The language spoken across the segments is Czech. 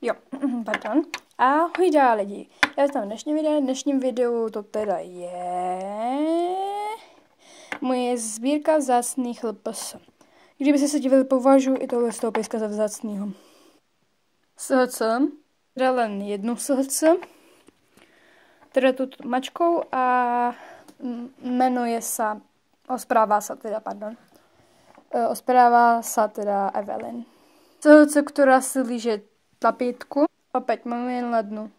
Jo, pardon. Ahoj dál lidi. Já jsem v dnešním videu to teda je moje sbírka vzácných LPS. Kdyby se divili, považuji i tohle z toho pejska za vzácnýho. SHC, teda len jednu SHC, teda tu mačkou a jmenuje se, ospráva sa teda Evelyn. SHC, která si líže tlapítku, opět mám jen lednu.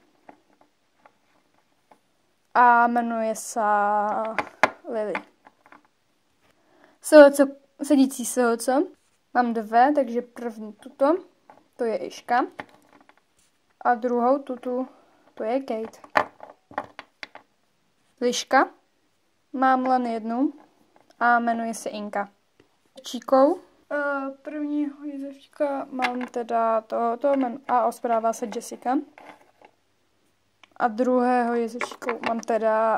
A jmenuje se Lily. Sedící SHC. Mám dvě, takže první tuto, to je Iška. A druhou tuto, to je Kate. Liška. Mám len jednu a jmenuje se Inka. Číkou. Prvního jezevčíka mám teda tohoto a ospráva se Jessica. A druhého jezevčíka mám teda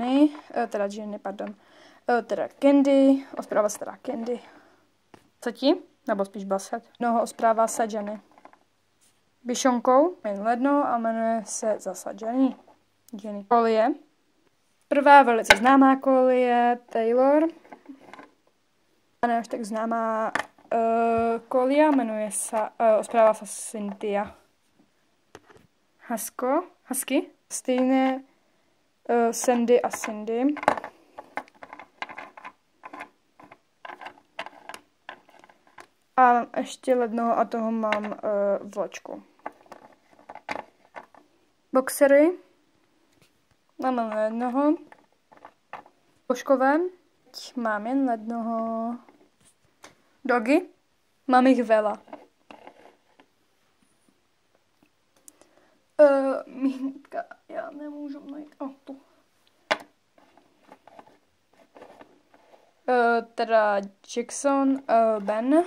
Candy, ospráva se teda Candy. Co ti? Nebo spíš Baset. Mnoho ospráva se Jenny. Bišonkou, jen ledno a jmenuje se zase Jenny. Kolie. Prvá velice známá kolie Taylor. A ne až tak známá kolia, jmenuje se, ospráva se Cynthia. Husky. Stejné Sandy a Cindy. A ještě lednoho a toho mám vločku. Boxery. Mám lednoho. Poškové. Mám jen lednoho. Dogy. Mám jich vela. Mínka, já nemůžu najít. Tu. Teda Jackson, Ben.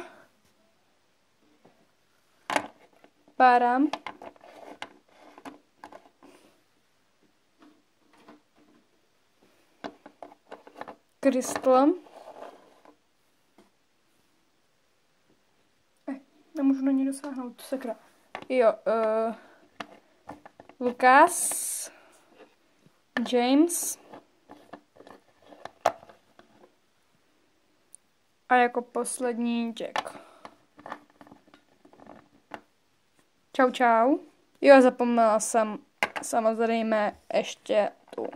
Pára. Crystal. Nemůžu na ní dosáhnout, sakra. Jo, Lucas. James. A jako poslední Jack. Čau. Jo, zapomněla jsem samozřejmě ještě tu.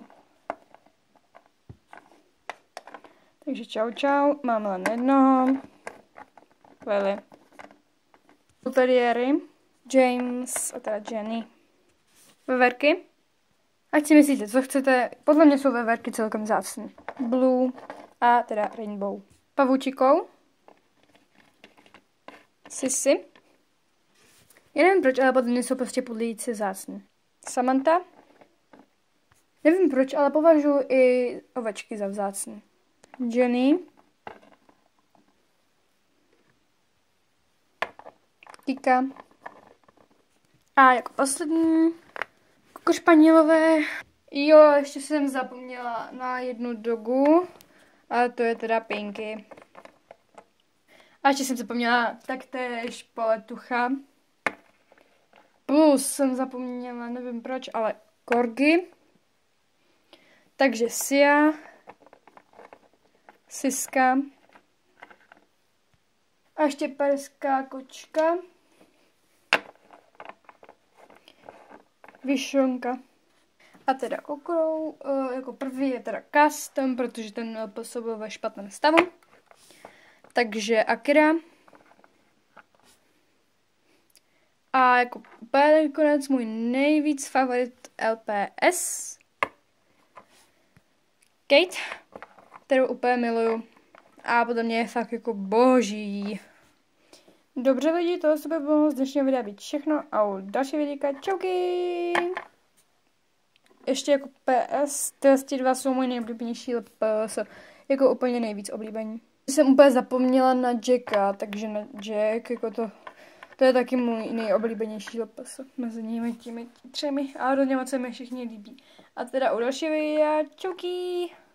Takže čau. Mám len jednoho. Lily. Teriéry. James a teda Jenny. Veverky. Ať si myslíte, co chcete. Podle mě jsou veverky celkem vzácné. Blue a teda Rainbow. Pavučikou. Sissy. Já nevím proč, ale podle mě jsou prostě podlíci vzácné. Samantha. Nevím proč, ale považuji i ovečky za vzácné. Jenny. Kika. A jako poslední kokošpanělové. Jo, ještě jsem zapomněla na jednu dogu. A to je teda Pinky. A ještě jsem zapomněla taktéž poletucha. Plus jsem zapomněla, nevím proč, ale Corgi. Takže Sia. Siska. A ještě perská kočka. Vyšonka. A teda kokrou, jako první je teda custom, protože ten působil ve špatném stavu. Takže Akira. A jako úplně konec můj nejvíc favorit LPS. Kate, kterou úplně miluju. A podle mě je fakt jako boží. Dobře lidi, tohle by bylo z dnešního videa být všechno. A u další videa, čauky! Ještě jako PS, ty dva jsou můj nejoblíbenější LPS. Jako úplně nejvíc oblíbení. Jsem úplně zapomněla na Jacka, takže na Jack, jako to je taky můj nejoblíbenější LPS. Mezi nimi těmi třemi. A hodně moc se mi všichni líbí. A teda u dalšího videa, čauky!